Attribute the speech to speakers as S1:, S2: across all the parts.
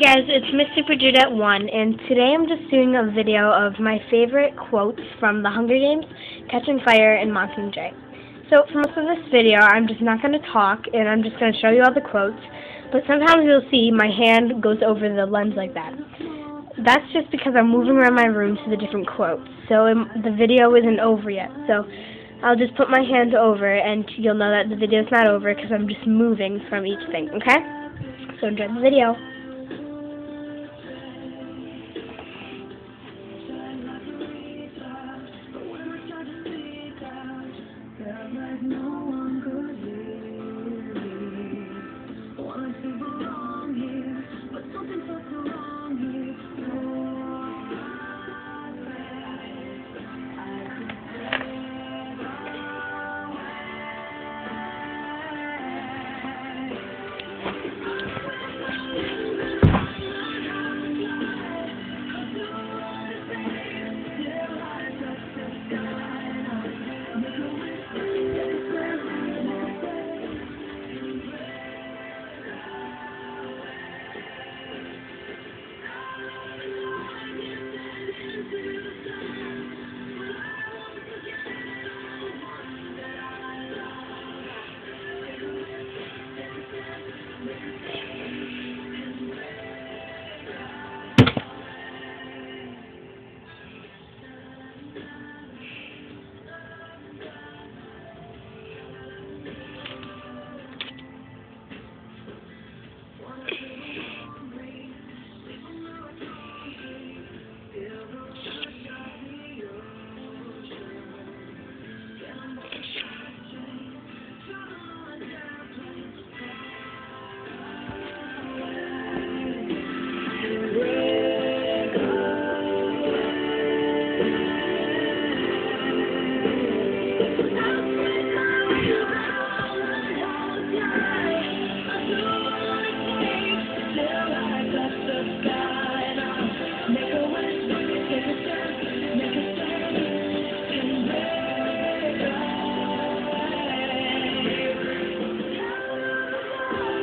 S1: guys, it's Miss Super Judette 1, and today I'm just doing a video of my favorite quotes from The Hunger Games, Catching Fire and Mockingjay. So for most of this video, I'm just not going to talk, and I'm just going to show you all the quotes, but sometimes you'll see my hand goes over the lens like that. That's just because I'm moving around my room to the different quotes, so the video isn't over yet. So I'll just put my hand over, and you'll know that the video's not over because I'm just moving from each thing, okay? So enjoy the video.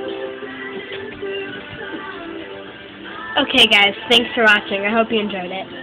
S1: Okay guys, thanks for watching. I hope you enjoyed it.